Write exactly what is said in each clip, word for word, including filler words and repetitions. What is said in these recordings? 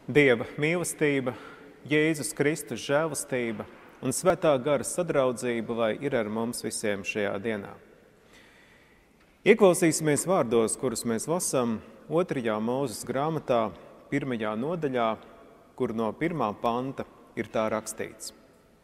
Dieva mīlestība, Jēzus Kristus žēlastība un svētā gara sadraudzība, lai ir ar mums visiem šajā dienā. Ieklausīsimies vārdos, kurus mēs lasām otrajā Mūzes grāmatā, pirmajā nodaļā, kur no pirmā panta ir tā rakstīts.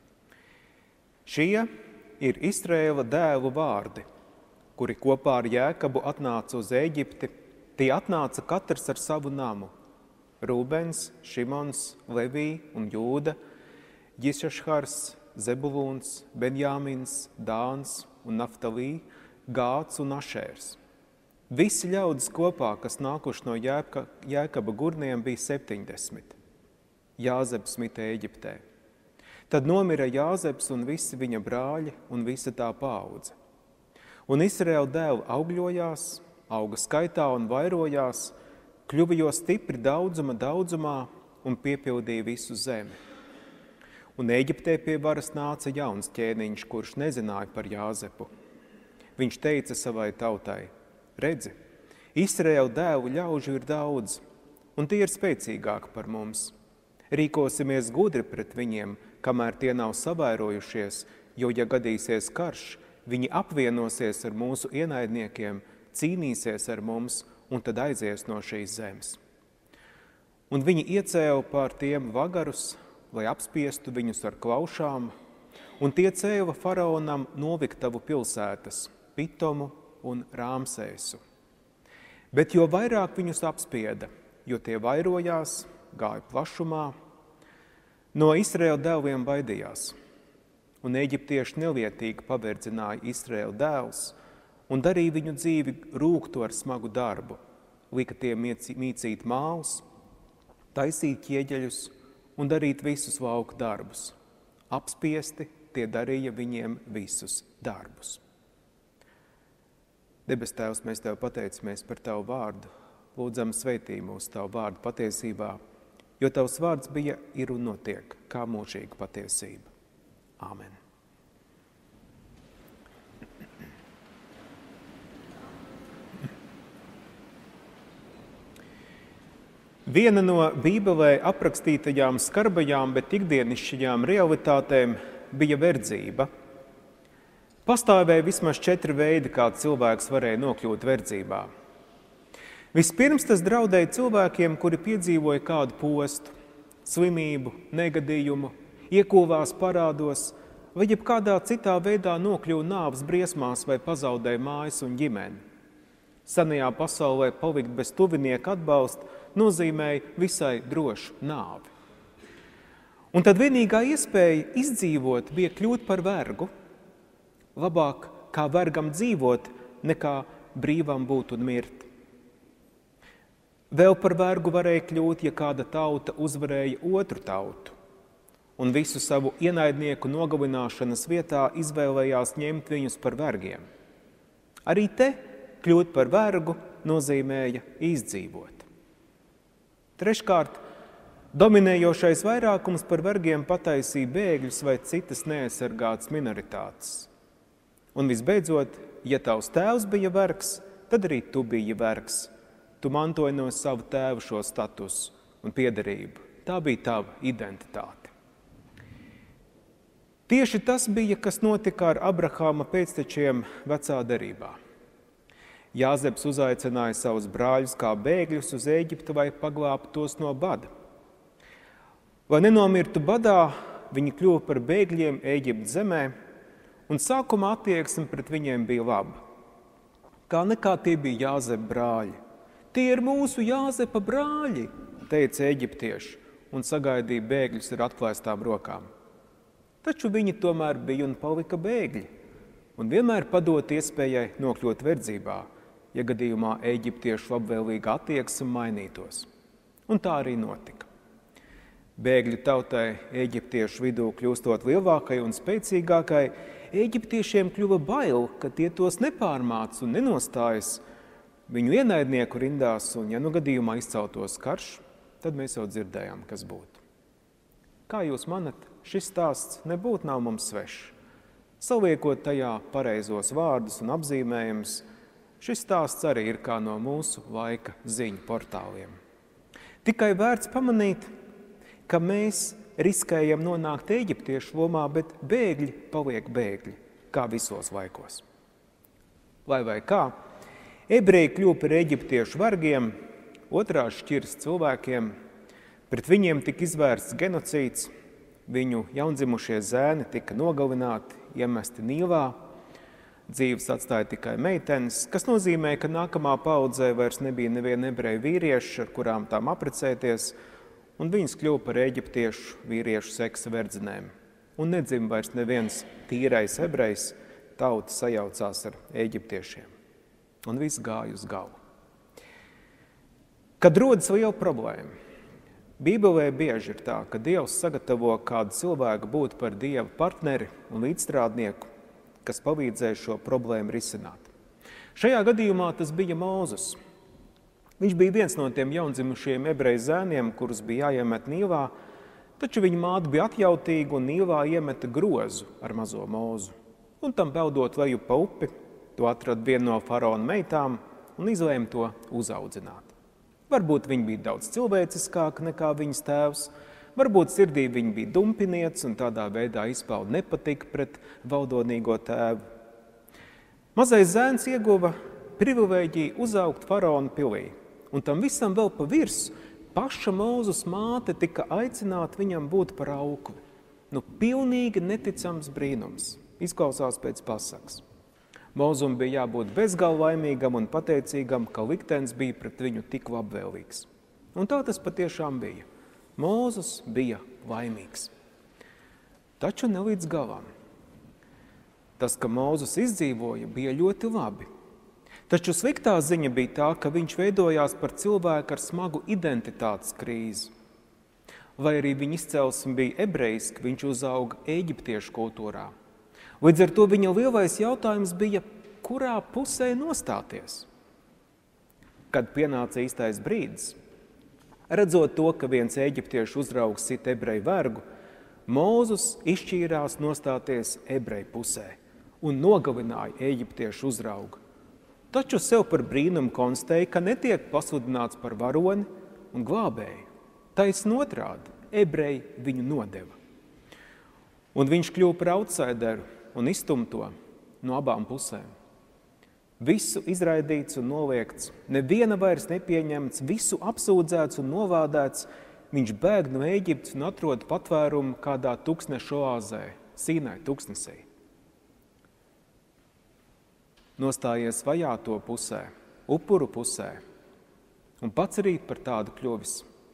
Šie ir Izraēla dēlu vārdi, kuri kopā ar Jēkabu atnāca uz Ēģipti. Tie atnāca katrs ar savu namu. Rūbens, Šimons, Levī un Jūda, Jisašhars, Zebulūns, Benjāmins, Dāns un Naftalī, Gāds un Ašērs. Visi ļaudis kopā, kas nākuši no Jēka, Jēkaba gurniem, bija septiņdesmit. Jāzeps mita Ēģiptē. Tad nomira Jāzeps un visi viņa brāļi un visa tā paudze. Un Izraēla dēli augļojās, auga skaitā un vairojās, kļuva jo stipri daudzuma daudzumā un piepildīja visu zemi. Un Ēģiptē pie varas nāca jauns ķēniņš, kurš nezināja par Jāzepu. Viņš teica savai tautai: redzi, Izraēla dēlu ļaužu ir daudz, un tie ir spēcīgāki par mums. Rīkosimies gudri pret viņiem, kamēr tie nav savairojušies, jo, ja gadīsies karš, viņi apvienosies ar mūsu ienaidniekiem, cīnīsies ar mums un tad aizies no šīs zemes. Un viņi iecēla pār tiem vagarus, lai apspiestu viņus ar klaušām, un tie cēla faraonam Noviktavu pilsētas, Pitomu un Rāmsēsu. Bet jo vairāk viņus apspieda, jo tie vairojās, gāja plašumā, no Izraēla dēliem baidījās. Un eģiptieši nelietīgi paverdzināja Izraēla dēlus un darīja viņu dzīvi rūgtu ar smagu darbu, lika tiem mīcīt mālus, taisīt ķieģeļus un darīt visus lauku darbus. Apspiesti tie darīja viņiem visus darbus. Debes Tēvs, mēs Tev pateicamies par Tavu vārdu, lūdzam sveitī mūsu Tavu vārdu patiesībā, jo Tavs vārds bija, ir un notiek kā mūžīga patiesība. Āmen. Viena no Bībelē aprakstītajām skarbajām, bet ikdienišķajām realitātēm bija verdzība. Pastāvēja vismaz četri veidi, kā cilvēks varēja nokļūt verdzībā. Vispirms tas draudēja cilvēkiem, kuri piedzīvoja kādu postu, slimību, negadījumu, iekūvās parādos, vai jebkādā citā veidā nokļuva nāves briesmās vai pazaudēja mājas un ģimeni. Senajā pasaulē palikt bez tuvinieka atbalsta nozīmēja visai drošu nāvi. Un tad vienīgā iespēja izdzīvot bija kļūt par vergu. Labāk kā vergam dzīvot, nekā brīvam būt un mirt. Vēl par vergu varēja kļūt, ja kāda tauta uzvarēja otru tautu un visu savu ienaidnieku nogalināšanas vietā izvēlējās ņemt viņus par vergiem. Arī te kļūt par vergu nozīmēja izdzīvot. Treškārt, dominējošais vairākums par vergiem pataisīja bēgļus vai citas neaizsargātas minoritātes. Un visbeidzot, ja tavs tēvs bija vergs, tad arī tu biji vergs. Tu mantoji no savu tēvu šo statusu un piederību. Tā bija tava identitāte. Tieši tas bija, kas notika ar Abrahāma pēctečiem vecā derībā. Jāzeps uzaicināja savus brāļus kā bēgļus uz Ēģipti, lai paglābtu tos no bada. Lai nenomirtu badā, viņi kļuva par bēgļiem Ēģiptes zemē, un sākumā attieksme pret viņiem bija laba. Kā nekā tie bija Jāzepa brāļi. Tie ir mūsu Jāzepa brāļi, teica eģiptieši, un sagaidīja bēgļus ar atklāstām rokām. Taču viņi tomēr bija un palika bēgļi, un vienmēr padot iespējai nokļūt verdzībā, ja gadījumā eģiptiešu labvēlīga attieksme mainītos. Un tā arī notika. Bēgļu tautai eģiptiešu vidū kļūstot lielākai un spēcīgākai, eģiptiešiem kļuva bail, ka tie tos nepārmāc un nenostājas viņu ienaidnieku rindās, un ja nu gadījumā izceltos karš, tad mēs jau dzirdējām, kas būtu. Kā jūs manat, šis stāsts nebūtu nav mums svešs. Saliekot tajā pareizos vārdus un apzīmējumus, šis stāsts arī ir kā no mūsu laika ziņu portāliem. Tikai vērts pamanīt, ka mēs riskējam nonākt eģiptiešu lomā, bet bēgļi paliek bēgļi, kā visos laikos. Lai vai kā, ebreji kļuva par eģiptiešu vergiem, otrās šķiras cilvēkiem, pret viņiem tika izvērsts genocīds, viņu jaundzimušie zēni tika nogalināti, iemesti Nīlā, dzīves atstāja tikai meitenes, kas nozīmē, ka nākamā paudzē vairs nebija neviena ebreju vīrieša, ar kurām tām apprecēties, un viņas kļuva par eģiptiešu vīriešu seksa verdzenēm. Un nedzim vairs neviens tīrais ebrejs, tauta sajaucās ar eģiptiešiem. Un viss gāja uz galu. Kad rodas liela problēma, Bībelē bieži ir tā, ka Dievs sagatavo kādu cilvēku būt par Dieva partneri un līdzstrādnieku, kas palīdzēja šo problēmu risināt. Šajā gadījumā tas bija Mūzes. Viņš bija viens no tiem jaundzimušiem ebreju zēniem, kurus bija jāiemet Nīlā, taču viņa māte bija atjautīga un Nīlā iemeta grozu ar mazo Mūzu. Un tam peldot leju pa upi, to atrada viena no faraona meitām un izlēma to uzaudzināt. Varbūt viņa bija daudz cilvēciskāka nekā viņas tēvs, varbūt sirdī viņa bija dumpiniec un tādā veidā izpauda nepatika pret valdonīgo tēvu. Mazais zēns ieguva privileģiju uzaugt faraona pilī, un tam visam vēl pa virs paša Mūzes māte tika aicināta viņam būt par aukli. Nu, pilnīgi neticams brīnums, izklausās pēc pasakas. Mūzum bija jābūt bezgalīgi laimīgam un pateicīgam, ka liktenis bija pret viņu tik labvēlīgs. Un tā tas patiešām bija. Mūzes bija laimīgs. Taču ne līdz galam. Tas, ka Mūzes izdzīvoja, bija ļoti labi. Taču sliktā ziņa bija tā, ka viņš veidojās par cilvēku ar smagu identitātes krīzi. Lai arī viņa izcelsme bija ebrejska, viņš uzauga eģiptiešu kultūrā. Līdz ar to viņa lielais jautājums bija, kurā pusē nostāties? Kad pienāca īstais brīdis, redzot to, ka viens eģiptiešu uzraugs sit ebreju vergu, Mūzes izšķīrās nostāties ebreju pusē un nogalināja eģiptiešu uzraugu. Taču sev par brīnumu konstatēja, ka netiek pasludināts par varoni un glābēju. Taisn otrādi, ebreji viņu nodeva. Un viņš kļuva par outsideru un izstumto no abām pusēm. Visu izraidīts un noliegts, neviena vairs nepieņemts, visu apsūdzēts un novādēts, viņš bēg no Ēģiptes un atrod patvērumu kādā tūkstneša oāzē, Sīnai tūkstnesī. Nostājies vajāto pusē, upuru pusē, un pats arī par tādu kļuvis.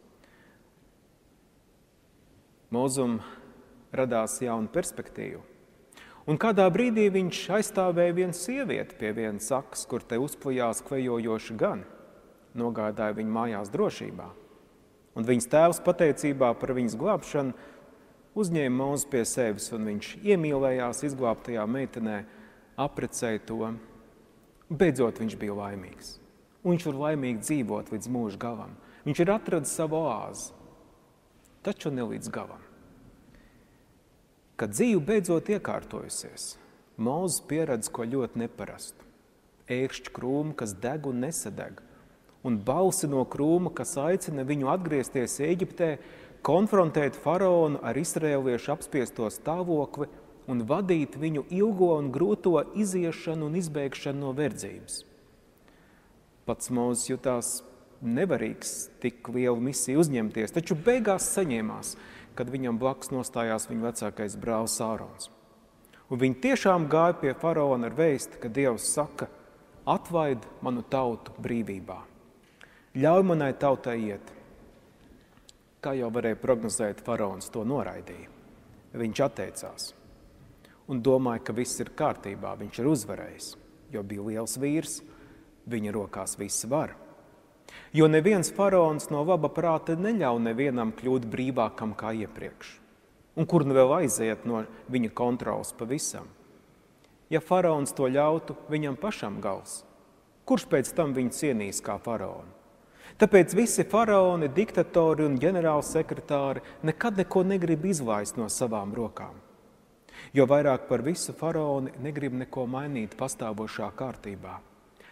Mūzum radās jauna perspektīva. Un kādā brīdī viņš aizstāvēja vienu sievieti pie vienas sakas, kur te uzplījās kvejojoši gan, nogādāja viņu mājās drošībā. Un viņas tēvs pateicībā par viņas glābšanu uzņēma Mūzu pie sevis, un viņš iemīlējās izglābtajā meitenē, apprecēja to. Beidzot viņš bija laimīgs. Un viņš var laimīgi dzīvot līdz mūža galam. Viņš ir atradis savu oāzi, taču ne līdz galam. Kad dzīve beidzot iekārtojusies, Mūzes pieredz ko ļoti neparastu. Ērkšķu krūmu, kas deg un nesadeg, un balsi no krūma, kas aicina viņu atgriezties Ēģiptē, konfrontēt faraonu ar izraēliešu apspiesto stāvokli un vadīt viņu ilgo un grūto iziešanu un izbēgšanu no verdzības. Pats Mūzes jutās nevarīgs tik lielu misiju uzņemties, taču beigās saņēmās, kad viņam blakus nostājās viņa vecākais brālis Ārons. Un viņi tiešām gāja pie faraona ar vēsti, ka Dievs saka, atvaid manu tautu brīvībā. Ļauj manai tautai iet. Kā jau varēja prognozēt, faraons to noraidīja. Viņš atteicās un domāja, ka viss ir kārtībā, viņš ir uzvarējis, jo bija liels vīrs, viņa rokās viss var. Jo neviens faraons no laba prāta neļauj nevienam kļūt brīvākam kā iepriekš. Un kur nu vēl aiziet no viņa kontrolas pavisam? Ja faraons to ļautu, viņam pašam gals. Kurš pēc tam viņu cienīs kā faraonu? Tāpēc visi faraoni, diktatori un ģenerālsekretāri nekad neko negrib izlaist no savām rokām. Jo vairāk par visu faraoni negrib neko mainīt pastāvošā kārtībā.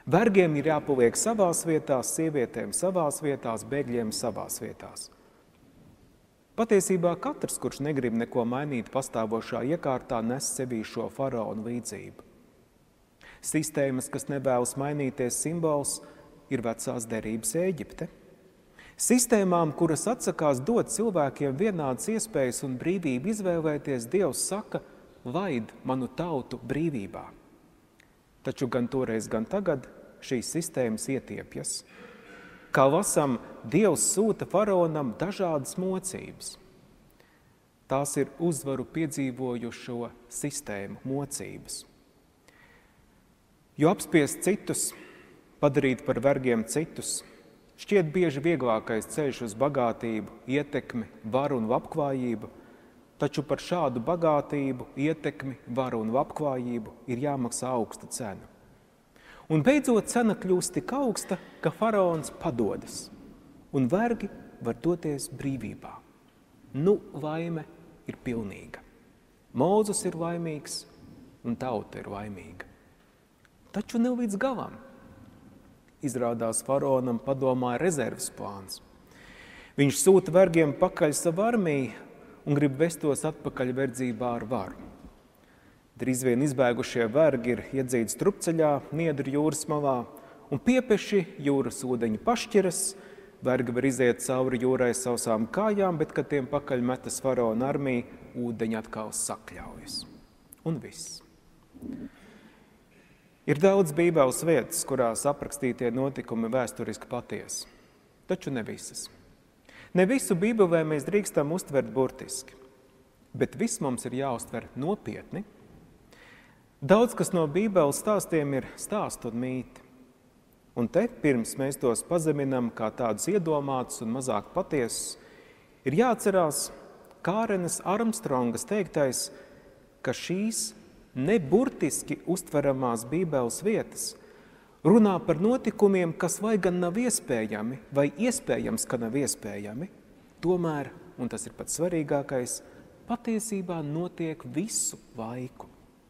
Vergiem ir jāpaliek savās vietās, sievietēm savās vietās, bēgļiem savās vietās. Patiesībā katrs, kurš negrib neko mainīt pastāvošā iekārtā, nes sevī šo faraonu līdzību. Sistēmas, kas nevēlas mainīties, simbols ir vecās derības Ēģipte. Sistēmām, kuras atsakās dot cilvēkiem vienādas iespējas un brīvību izvēlēties, Dievs saka, vaid manu tautu brīvībā. Taču gan toreiz, gan tagad šīs sistēmas ietiepjas. Kā lasām, Dievs sūta faraonam dažādas mocības. Tās ir uzvaru piedzīvojušo sistēmu mocības. Jo apspiest citus, padarīt par vergiem citus, šķiet bieži vieglākais ceļš uz bagātību, ietekmi, varu un labklājību, taču par šādu bagātību, ietekmi, varu un labklājību ir jāmaksā augsta cena. Un beidzot cena kļūst tik augsta, ka faraons padodas, un vergi var doties brīvībā. Nu, laime ir pilnīga. Mūzes ir laimīgs, un tauta ir laimīga. Taču ne līdz galam. Izrādās faraonam padomāja rezerves plāns. Viņš sūta vergiem pakaļ savu armiju un grib vestos atpakaļ verdzībā ar varu. Drīz vien izbēgušie vergi ir iedzīti strupceļā, Niedru jūras malā, un piepeši jūras ūdeņi pašķiras, vergi var iziet cauri jūrai sausām kājām, bet, kad tiem pakaļ metas faraona armija, ūdeņi atkal sakļaujas. Un viss. Ir daudz Bībeles vietas, kurās aprakstītie notikumi vēsturiski patiesi, taču ne visas. Ne visu Bībelē mēs drīkstam uztvert burtiski, bet viss mums ir jāuztver nopietni. Daudz, kas no Bībeles stāstiem ir stāsti un mīti. Un te, pirms mēs tos pazeminam kā tādus iedomātus un mazāk patiesus, ir jāatcerās Kārenes Armstrongas teiktais, ka šīs neburtiski uztveramās Bībeles vietas runā par notikumiem, kas vai gan nav iespējami, vai iespējams, ka nav iespējami, tomēr, un tas ir pats svarīgākais, patiesībā notiek visu laiku.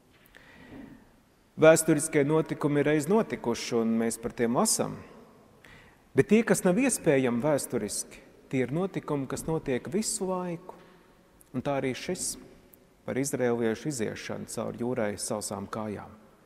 Vēsturiskie notikumi ir reiz notikuši, un mēs par tiem lasām. Bet tie, kas nav iespējami vēsturiski, tie ir notikumi, kas notiek visu laiku. Un tā arī šis par izraēliešu iziešanu caur jūrai sausām kājām.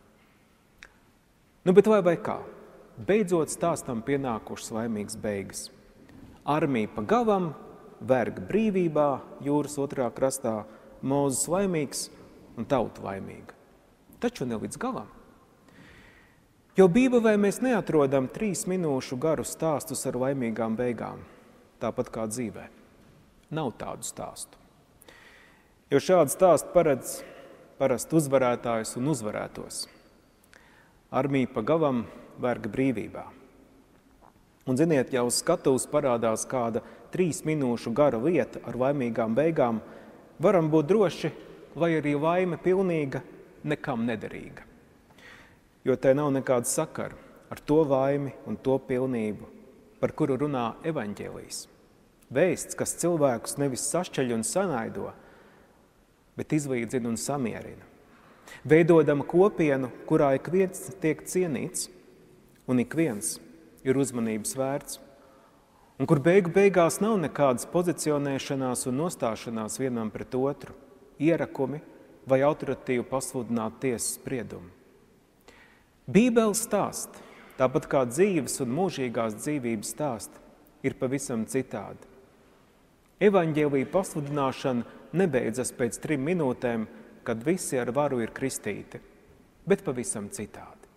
Nu, bet vai vai kā? Beidzot stāstam pienākušas laimīgas beigas. Armija pa galam, vergi brīvībā, jūras otrā krastā, Mūzes laimīgs un tauta laimīga. Taču ne līdz galam. Jo Bībelē mēs neatrodam trīs minūšu garu stāstus ar laimīgām beigām, tāpat kā dzīvē. Nav tādu stāstu. Jo šādu stāstu paredz parasti uzvarētājus un uzvarētos. Armija pa galam, vergi brīvībā. Un ziniet, ja uz skatuves parādās kāda trīs minūšu gara lieta ar laimīgām beigām, varam būt droši, vai arī laime pilnīga, nekam nederīga. Jo tai nav nekāda sakara ar to laimi un to pilnību, par kuru runā evaņģēlijs. Vēsts, kas cilvēkus nevis sašķeļ un sanaido, bet izlīdzina un samierina. Veidodama kopienu, kurā ik viens tiek cienīts un ik viens ir uzmanības vērts, un kur beigu beigās nav nekādas pozicionēšanās un nostāšanās vienam pret otru, ierakumi vai autoritīvi pasludināt tiesas spriedumu. Bībele stāst, tāpat kā dzīves un mūžīgās dzīvības stāst, ir pavisam citādi. Evaņģēlija pasludināšana nebeidzas pēc trim minūtēm, kad visi ar varu ir kristīti, bet pavisam citādi.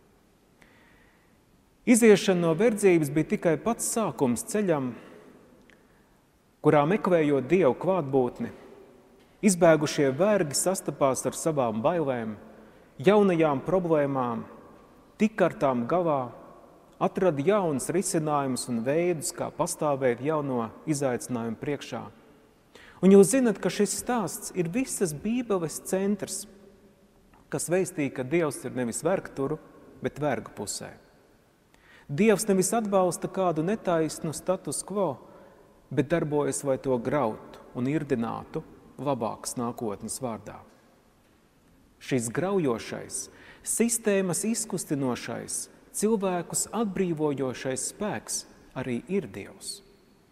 Iziešana no verdzības bija tikai pats sākums ceļam, kurā meklējot Dievu klātbūtni, izbēgušie vergi sastapās ar savām bailēm, jaunajām problēmām, tik ar tām galā, atrada jaunas risinājumus un veidus, kā pastāvēt jauno izaicinājumu priekšā. Un jūs zinat, ka šis stāsts ir visas Bībeles centrs, kas vēstīja, ka Dievs ir nevis vergturu, bet vergu pusē. Dievs nevis atbalsta kādu netaisnu status quo, bet darbojas, lai to grautu un irdinātu labākas nākotnes vārdā. Šis graujošais, sistēmas izkustinošais, cilvēkus atbrīvojošais spēks arī ir Dievs.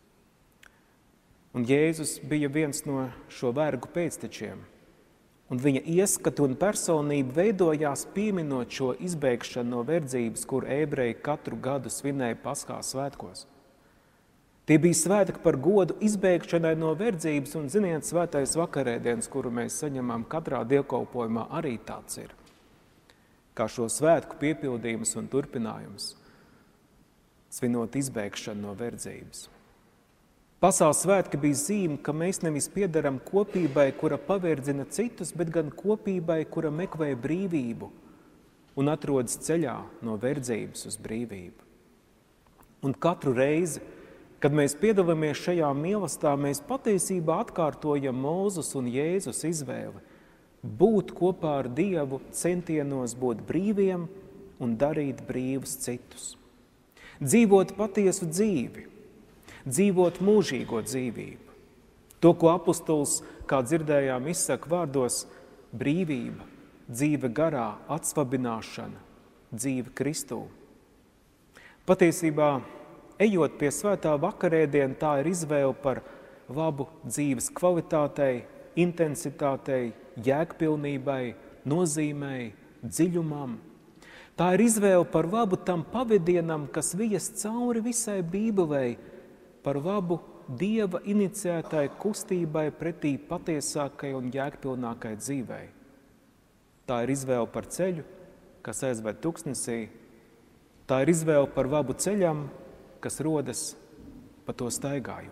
Un Jēzus bija viens no šo vergu pēctečiem, un viņa ieskatu un personību veidojās pieminot šo izbēgšanu no verdzības, kur ebreji katru gadu svinēja Paskā svētkos. Tie bija svētki par godu izbēgšanai no verdzības, un, ziniet, svētais vakarēdiens, kuru mēs saņemam katrā dievkalpojumā, arī tāds ir. Kā šo svētku piepildījums un turpinājums, svinot izbēgšanu no verdzības. Pasaules svētki bija zīme, ka mēs nevis piedaram kopībai, kura paverdzina citus, bet gan kopībai, kura meklē brīvību un atrodas ceļā no verdzības uz brīvību. Un katru reizi, kad mēs piedalāmies šajā mīlestībā, mēs patiesībā atkārtojam Mūzes un Jēzus izvēli būt kopā ar Dievu centienos būt brīviem un darīt brīvus citus. Dzīvot patiesu dzīvi, dzīvot mūžīgo dzīvību. To, ko apustulis, kā dzirdējām, izsaka vārdos brīvība, dzīve garā, atsvabināšana, dzīve Kristū. Patiesībā, ejot pie svētā vakarēdiena, tā ir izvēle par labu dzīves kvalitātei, intensitātei, jēgpilnībai, nozīmei, dziļumam. Tā ir izvēle par labu tam pavadienam, kas vies cauri visai Bībelei, par labu Dieva iniciētai kustībai pretī patiesākai un jēgpilnākai dzīvei. Tā ir izvēle par ceļu, kas aizved tuksnesī. Tā ir izvēle par labu ceļam, kas rodas pa to staigājot.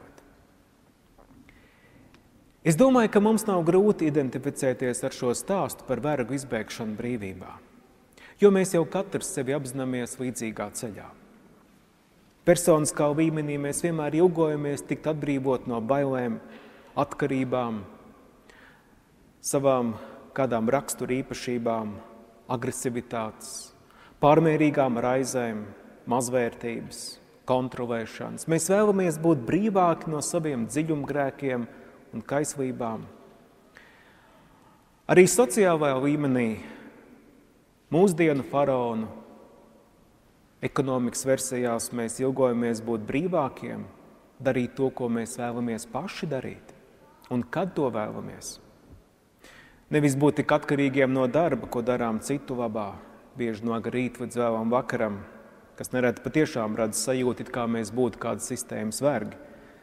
Es domāju, ka mums nav grūti identificēties ar šo stāstu par vergu izbēgšanu brīvībā, jo mēs jau katrs sevi apzināmies līdzīgā ceļā. Personiskā līmenī mēs vienmēr ilgojamies tikt atbrīvot no bailēm, atkarībām, savām kādām rakstura īpašībām, agresivitātes, pārmērīgām raizēm, mazvērtības, kontrolēšanas. Mēs vēlamies būt brīvāki no saviem dziļumgrēkiem un kaislībām. Arī sociālajā līmenī mūsdienu faraonu ekonomikas versijās mēs ilgojamies būt brīvākiem, darīt to, ko mēs vēlamies paši darīt. Un kad to vēlamies? Nevis būt tik atkarīgiem no darba, ko darām citu labā, bieži no rīta līdz vēlam vakaram, kas nereti patiešām rada sajūtu, it kā mēs būtu kādas sistēmas vergi.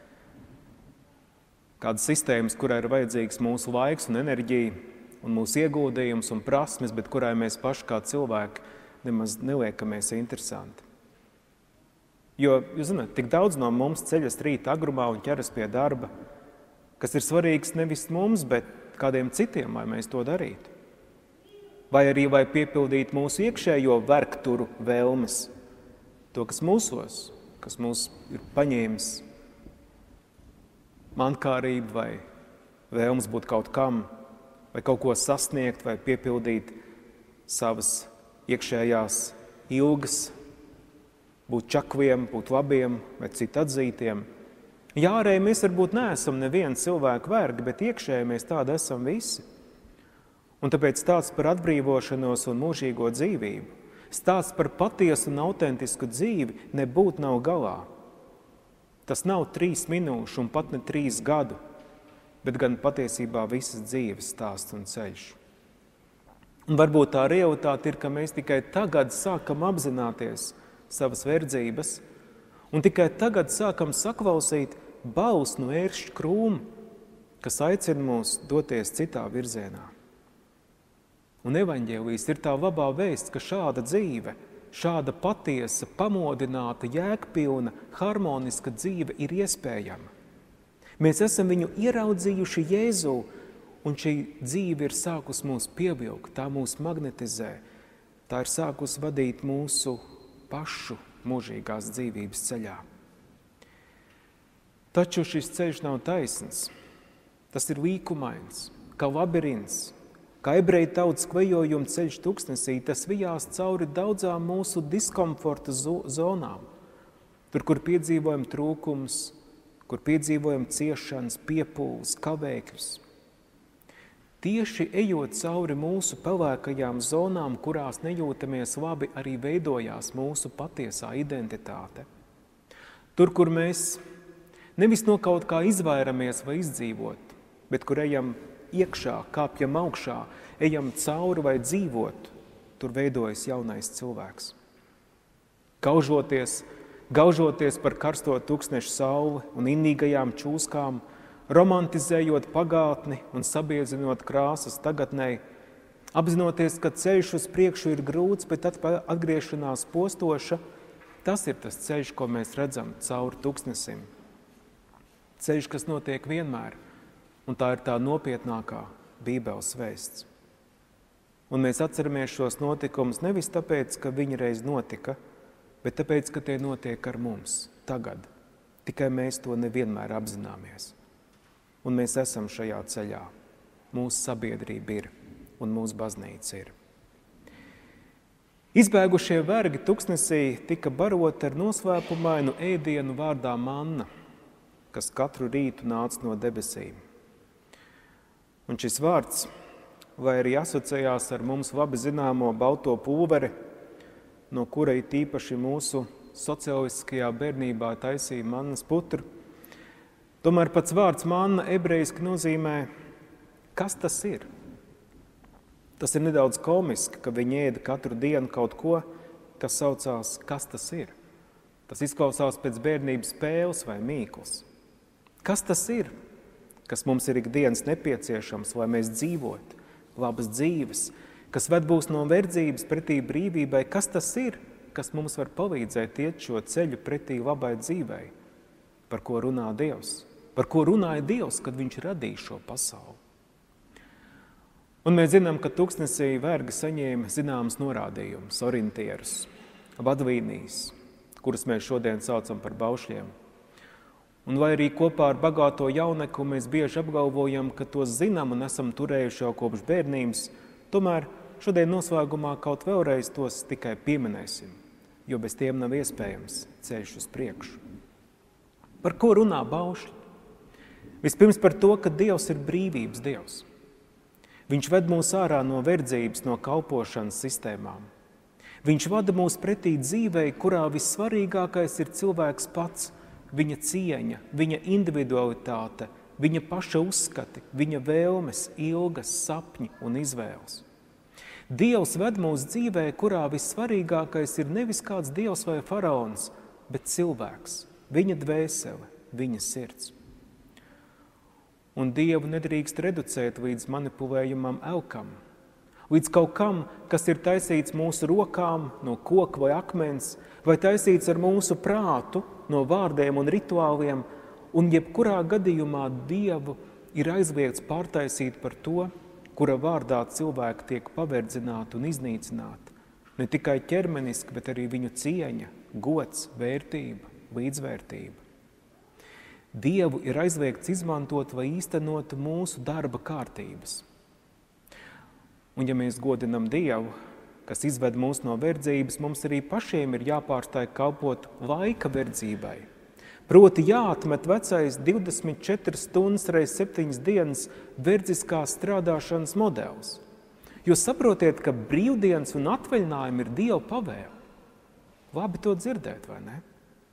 Kādas sistēmas, kurai ir vajadzīgs mūsu laiks un enerģija, un mūsu ieguldījums un prasmes, bet kurai mēs paši kā cilvēki nemaz neliekamies interesanti. Jo, jūs zināt, tik daudz no mums ceļas rīta agrumā un ķeras pie darba, kas ir svarīgs nevis mums, bet kādiem citiem, lai mēs to darītu. Vai arī, vai piepildīt mūsu iekšējo vergturu vēlmes, to, kas mūsos, kas mūs ir paņēmis mankārību vai vēlmes būt kaut kam, vai kaut ko sasniegt, vai piepildīt savas iekšējās ilgas, būt čakliem, būt labiem vai citu atzītiem. Jā, arī mēs varbūt neesam neviens cilvēku vergi, bet iekšēji mēs tādi esam visi. Un tāpēc stāsts par atbrīvošanos un mūžīgo dzīvību, stāsts par patiesu un autentisku dzīvi nebūt nav galā. Tas nav trīs minūšu un pat ne trīs gadu, bet gan patiesībā visas dzīves stāsts un ceļš. Un varbūt tā realitāte ir, ka mēs tikai tagad sākam apzināties savas verdzības, un tikai tagad sākam saklausīt balsi no ērkšķa krūma, kas aicina mūs doties citā virzienā. Un evaņģēlijs ir tā labā vēsts, ka šāda dzīve, šāda patiesa, pamodināta, jēgpilna, harmoniska dzīve ir iespējama. Mēs esam viņu ieraudzījuši Jēzū, un šī dzīve ir sākus mūs pievilkt, tā mūs magnetizē, tā ir sākus vadīt mūsu pašu mūžīgās dzīvības ceļā. Taču šis ceļš nav taisns, tas ir līkumains, kā labirints, kā ebreju tautas klejojuma ceļš tuksnesī, tas vijās cauri daudzām mūsu diskomforta zonām. Tur, kur piedzīvojam trūkums, kur piedzīvojam ciešanas, piepūles, kavēkļus. tieši ejot cauri mūsu pelēkajām zonām, kurās nejūtamies labi, arī veidojās mūsu patiesā identitāte. Tur, kur mēs nevis no kaut kā izvairamies vai izdzīvot, bet kur ejam iekšā, kāpjam augšā, ejam cauri vai dzīvot, tur veidojas jaunais cilvēks. Gaužoties, gaužoties par karsto tūkstnešu sauli un innīgajām čūskām, romantizējot pagātni un sabiedzinot krāsas tagadnei, apzinoties, ka ceļš uz priekšu ir grūts, bet atgriešanās postoša, tas ir tas ceļš, ko mēs redzam cauri tūkstnesim. Ceļš, kas notiek vienmēr, un tā ir tā nopietnākā Bībeles vēsts. Un mēs atceramies šos notikumus nevis tāpēc, ka viņi reiz notika, bet tāpēc, ka tie notiek ar mums tagad. Tikai mēs to nevienmēr apzināmies. Un mēs esam šajā ceļā. Mūsu sabiedrība ir un mūsu baznīca ir. Izbēgušie vergi tuksnesī tika baroti ar noslēpumainu ēdienu vārdā manna, kas katru rītu nāca no debesīm. Un šis vārds, vai arī asociējās ar mums labi zināmo balto pulveri, no kura it īpaši mūsu socialistiskajā bērnībā taisīja mannas putru, tomēr pats vārds manna ebrejiski nozīmē, kas tas ir. Tas ir nedaudz komiski, ka viņi ēda katru dienu kaut ko, kas saucās, kas tas ir. Tas izklausās pēc bērnības spēles vai mīkls. Kas tas ir, kas mums ir ikdienas nepieciešams, lai mēs dzīvotu, labas dzīves, kas ved būs no verdzības pretī brīvībai, kas tas ir, kas mums var palīdzēt iet šo ceļu pretī labai dzīvei, par ko runā Dievs, par ko runāja Dievs, kad viņš radīja šo pasauli. Un mēs zinām, ka tūkstnesī vergi saņēma zināmas norādījumus, orientierus, vadlīnijas, kuras mēs šodien saucam par baušļiem. Un vai arī kopā ar bagāto jauneku mēs bieži apgalvojam, ka tos zinām un esam turējuši jau kopš bērnības, tomēr šodien noslēgumā kaut vēlreiz tos tikai pieminēsim, jo bez tiem nav iespējams ceļš uz priekšu. Par ko runā baušļi? Vispirms par to, ka Dievs ir brīvības Dievs. Viņš ved mūs ārā no verdzības, no kalpošanas sistēmām. Viņš vada mūs pretī dzīvei, kurā vissvarīgākais ir cilvēks pats, viņa cieņa, viņa individualitāte, viņa paša uzskati, viņa vēlmes, ilgas, sapņi un izvēles. Dievs ved mūs dzīvē, kurā vissvarīgākais ir nevis kāds dievs vai faraons, bet cilvēks, viņa dvēsele, viņa sirds. Un Dievu nedrīkst reducēt līdz manipulējumam elkam, līdz kaut kam, kas ir taisīts mūsu rokām no koka vai akmens, vai taisīts ar mūsu prātu no vārdiem un rituāliem, un jebkurā gadījumā Dievu ir aizliegts pārtaisīt par to, kura vārdā cilvēki tiek paverdzināti un iznīcināti. Ne tikai ķermeniski, bet arī viņu cieņa, gods, vērtība, līdzvērtība. Dievu ir aizliegts izmantot vai īstenot mūsu darba kārtības. Un ja mēs godinam Dievu, kas izved mūs no verdzības, mums arī pašiem ir jāpārstāj kalpot laika verdzībai. Proti jāatmet vecais divdesmit četras stundas reiz septiņas dienas verdziskās strādāšanas modelis. Jūs saprotiet, ka brīvdienas un atvaļinājumi ir Dieva pavēle. Labi to dzirdēt, vai ne?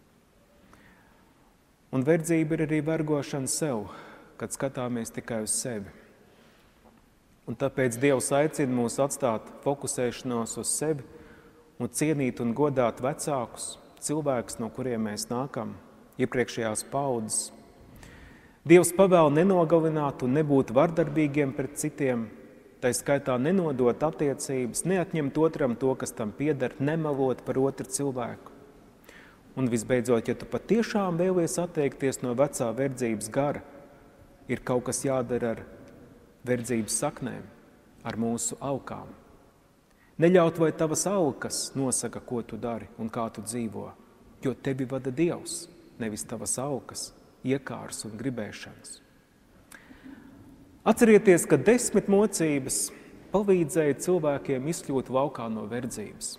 Un verdzība ir arī vergošana sev, kad skatāmies tikai uz sevi. Un tāpēc Dievs aicina mūs atstāt fokusēšanos uz sevi un cienīt un godāt vecākus, cilvēkus, no kuriem mēs nākam, iepriekšējās paudzes. Dievs pavēl nenogalināt un nebūt vardarbīgiem pret citiem, tai skaitā nenodot attiecības, neatņemt otram to, kas tam pieder, nemelot par otru cilvēku. Un visbeidzot, ja tu patiešām vēlies atteikties no vecā verdzības gara, ir kaut kas jādara ar verdzības saknēm, ar mūsu aukām. Neļaut, vai tavas aukas nosaka, ko tu dari un kā tu dzīvo, jo tevi vada Dievs, nevis tavas aukas, iekārs un gribēšanas. Atcerieties, ka desmit mocības palīdzēja cilvēkiem izkļūt laukā no verdzības.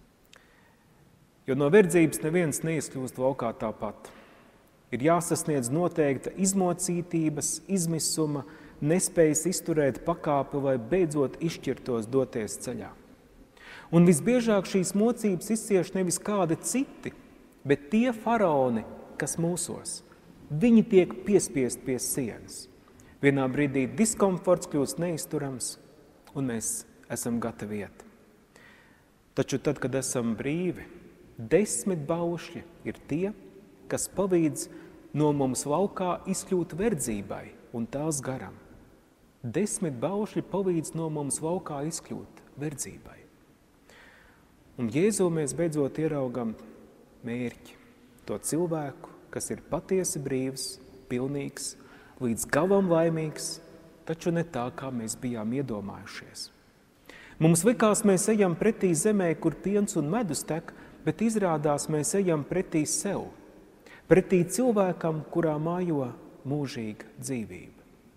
Jo no verdzības neviens neizkļūst laukā tāpat. Ir jāsasniedz noteikta izmocītības, izmisuma, nespējas izturēt pakāpi vai beidzot izšķirtos doties ceļā. Un visbiežāk šīs mocības izcieš nevis kādi citi, bet tie faraoni, kas mūsos. Viņi tiek piespiest pie sienas. Vienā brīdī diskomforts kļūst neizturams, un mēs esam gatavi iet. Taču tad, kad esam brīvi, desmit baušļi ir tie, kas palīdz no mums laukā izkļūt verdzībai un tās garam. Desmit baušļi palīdz no mums laukā izkļūt verdzībai. Un Jēzu mēs beidzot ieraugam mērķi, to cilvēku, kas ir patiesi brīvs, pilnīgs, līdz galam laimīgs, taču ne tā, kā mēs bijām iedomājušies. Mums likās, mēs ejam pretī zemē, kur piens un medus tek, bet izrādās mēs ejam pretī sev, pretī cilvēkam, kurā mājo mūžīga dzīvība.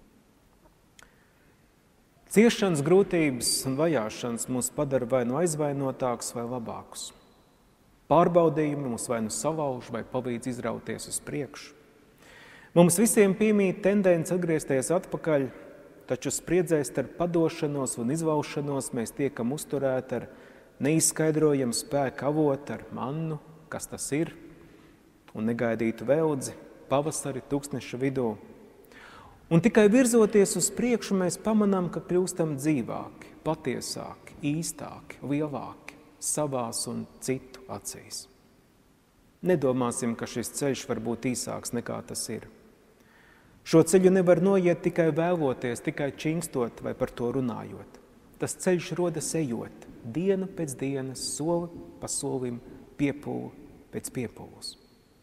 Ciešanas, grūtības un vajāšanas mūs padara vai nu aizvainotākus vai labākus. Pārbaudījumi mūs vai nu savauž vai palīdz izrauties uz priekšu. Mums visiem piemīt tendence atgriezties atpakaļ, taču spriedzē starp padošanos un izvaušanos mēs tiekam uzturēti ar neizskaidrojamu spēku avotu, ar mannu, kas tas ir, un negaidītu veldzi, pavasari tūkstneša vidū. Un tikai virzoties uz priekšu, mēs pamanām, ka kļūstam dzīvāki, patiesāki, īstāki, lielāki savās un citu acīs. Nedomāsim, ka šis ceļš var būt īsāks nekā tas ir. Šo ceļu nevar noiet tikai vēloties, tikai čingstot vai par to runājot. Tas ceļš rodas ejot, dienu pēc dienas, soli pa solim, piepūli pēc piepūles.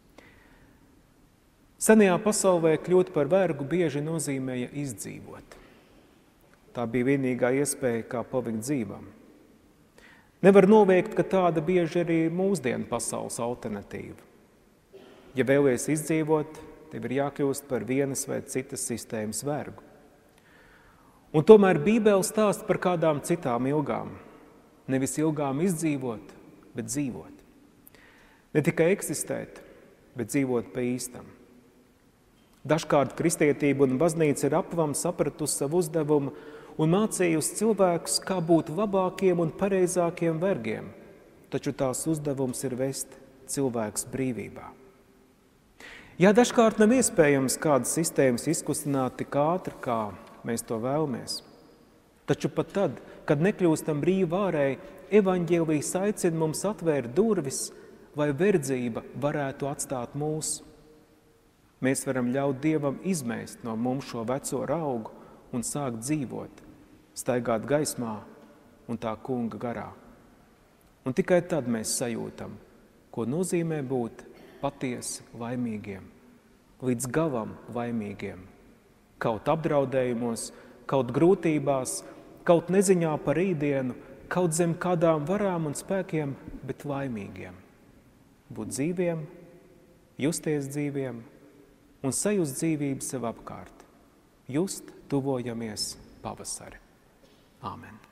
Senajā pasaulē kļūt par vergu bieži nozīmēja izdzīvot. Tā bija vienīgā iespēja, kā palikt dzīvam. Nevar noveikt, ka tāda bieži arī mūsdienu pasaules alternatīva. Ja vēlies izdzīvot, tev ir jākļūst par vienas vai citas sistēmas vergu. Un tomēr Bībele stāsta par kādām citām ilgām. Nevis ilgām izdzīvot, bet dzīvot. Ne tikai eksistēt, bet dzīvot pa īstam. Dažkārt kristietība un baznīca ir apvam sapratusi savu uzdevumu un mācījusi cilvēkus, kā būt labākiem un pareizākiem vergiem, taču tās uzdevums ir vest cilvēks brīvībā. Jā, dažkārt nav iespējams kādas sistēmas izkustināt tik ātri, kā mēs to vēlamies. Taču pat tad, kad nekļūstam brīvi ārēji, evaņģēlijs aicina mums atvērt durvis, lai verdzība varētu atstāt mūsu. Mēs varam ļaut Dievam izmēst no mums šo veco raugu un sākt dzīvot, staigāt gaismā un tā kunga garā. Un tikai tad mēs sajūtam, ko nozīmē būt patiesi laimīgiem, līdz galam laimīgiem, kaut apdraudējumos, kaut grūtībās, kaut neziņā par rītdienu, kaut zem kādām varām un spēkiem, bet laimīgiem. Būt dzīviem, justies dzīviem, un sajust dzīvību sev apkārt. Just tuvojamies pavasari. Āmen.